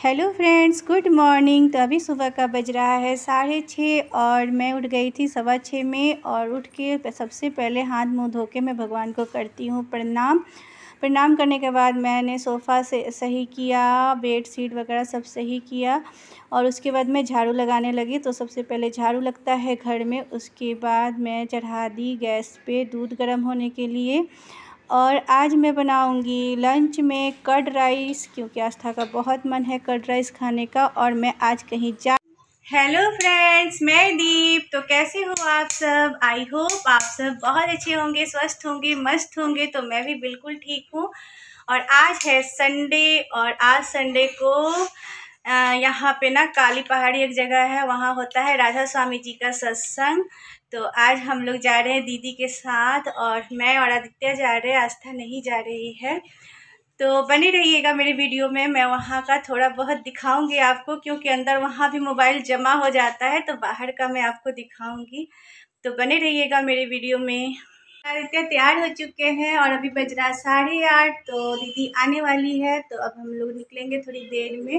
Hello friends, good morning. तो अभी सुबह का बज रहा है 6:30 और मैं उठ गई थी 6:15 में। और उठ के सबसे पहले हाथ मुंह धो के मैं भगवान को करती हूँ प्रणाम। प्रणाम करने के बाद मैंने सोफ़ा से सही किया, बेड शीट वगैरह सब सही किया और उसके बाद मैं झाड़ू लगाने लगी। तो सबसे पहले झाड़ू लगता है घर में, उसके बाद मैं चढ़ा दी गैस पे दूध गर्म होने के लिए। और आज मैं बनाऊंगी लंच में कर्ड राइस, क्योंकि आस्था का बहुत मन है कर्ड राइस खाने का और मैं आज कहीं जा। हेलो फ्रेंड्स, मैं दीप। तो कैसे हो आप सब? आई होप आप सब बहुत अच्छे होंगे, स्वस्थ होंगे, मस्त होंगे। तो मैं भी बिल्कुल ठीक हूँ। और आज है संडे और आज संडे को यहाँ पे ना काली पहाड़ी एक जगह है, वहाँ होता है राधा स्वामी जी का सत्संग। तो आज हम लोग जा रहे हैं दीदी के साथ और मैं और आदित्य जा रहे हैं, आस्था नहीं जा रही है। तो बने रहिएगा मेरे वीडियो में। मैं वहाँ का थोड़ा बहुत दिखाऊंगी आपको, क्योंकि अंदर वहाँ भी मोबाइल जमा हो जाता है, तो बाहर का मैं आपको दिखाऊंगी। तो बने रहिएगा मेरे वीडियो में। आदित्य तैयार हो चुके हैं और अभी बज रहा है 8:30। तो दीदी आने वाली है, तो अब हम लोग निकलेंगे थोड़ी देर में।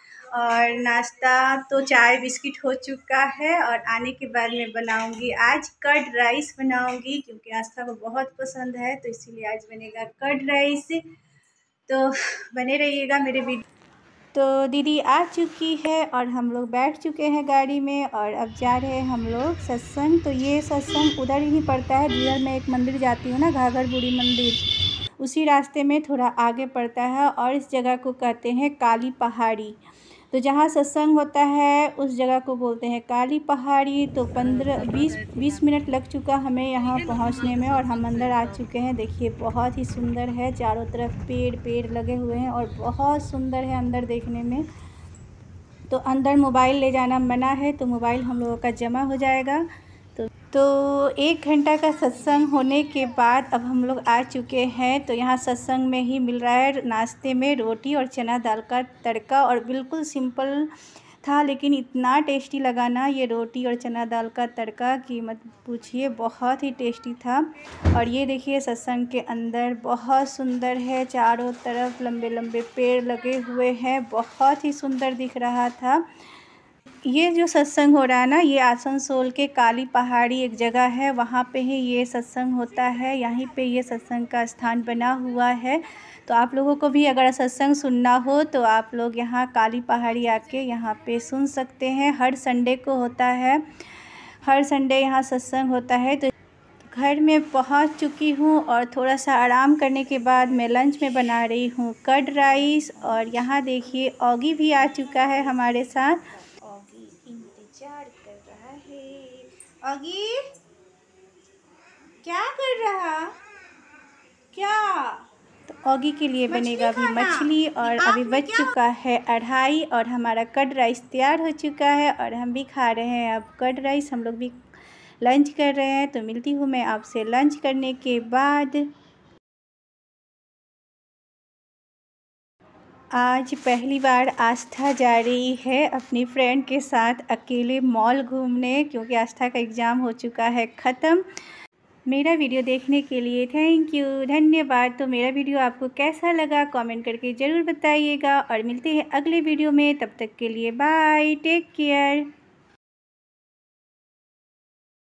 और नाश्ता तो चाय बिस्किट हो चुका है और आने के बाद मैं बनाऊंगी आज कर्ड राइस बनाऊंगी, क्योंकि आस्था को बहुत पसंद है, तो इसीलिए आज बनेगा कर्ड राइस। तो बने रहिएगा मेरे वीडियो। तो दीदी आ चुकी है और हम लोग बैठ चुके हैं गाड़ी में और अब जा रहे हैं हम लोग सत्संग। तो ये सत्संग उधर ही पड़ता है जिधर मैं एक मंदिर जाती हूँ ना, घाघर बुढ़ी मंदिर, उसी रास्ते में थोड़ा आगे पड़ता है और इस जगह को कहते हैं काली पहाड़ी। तो जहाँ सत्संग होता है उस जगह को बोलते हैं काली पहाड़ी। तो 15-20 मिनट लग चुका हमें यहाँ पहुँचने में और हम अंदर आ चुके हैं। देखिए बहुत ही सुंदर है, चारों तरफ पेड़ लगे हुए हैं और बहुत सुंदर है अंदर देखने में। तो अंदर मोबाइल ले जाना मना है, तो मोबाइल हम लोगों का जमा हो जाएगा। तो 1 घंटा का सत्संग होने के बाद अब हम लोग आ चुके हैं। तो यहाँ सत्संग में ही मिल रहा है नाश्ते में रोटी और चना दाल का तड़का, और बिल्कुल सिंपल था लेकिन इतना टेस्टी लगा ना ये रोटी और चना दाल का तड़का कि मत पूछिए, बहुत ही टेस्टी था। और ये देखिए सत्संग के अंदर बहुत सुंदर है, चारों तरफ लंबे लंबे पेड़ लगे हुए हैं, बहुत ही सुंदर दिख रहा था। ये जो सत्संग हो रहा है ना, ये आसनसोल के काली पहाड़ी एक जगह है, वहाँ पे ही ये सत्संग होता है। यहीं पे ये सत्संग का स्थान बना हुआ है। तो आप लोगों को भी अगर सत्संग सुनना हो तो आप लोग यहाँ काली पहाड़ी आके यहाँ पे सुन सकते हैं। हर संडे को होता है, हर संडे यहाँ सत्संग होता है। तो घर में पहुँच चुकी हूँ और थोड़ा सा आराम करने के बाद मैं लंच में बना रही हूँ कर्ड राइस। और यहाँ देखिए ऑगी भी आ चुका है हमारे साथ। ऑगी इंतजार कर रहा है। ऑगी क्या कर रहा? क्या? तो ऑगी के लिए बनेगा अभी मछली और अभी बज चुका है 2:30 और हमारा कर्ड राइस तैयार हो चुका है और हम भी खा रहे हैं अब कर्ड राइस। हम लोग भी लंच कर रहे हैं। तो मिलती हूँ मैं आपसे लंच करने के बाद। आज पहली बार आस्था जा रही है अपनी फ्रेंड के साथ अकेले मॉल घूमने, क्योंकि आस्था का एग्ज़ाम हो चुका है ख़त्म। मेरा वीडियो देखने के लिए थैंक यू, धन्यवाद। तो मेरा वीडियो आपको कैसा लगा कमेंट करके ज़रूर बताइएगा और मिलते हैं अगले वीडियो में। तब तक के लिए बाय, टेक केयर।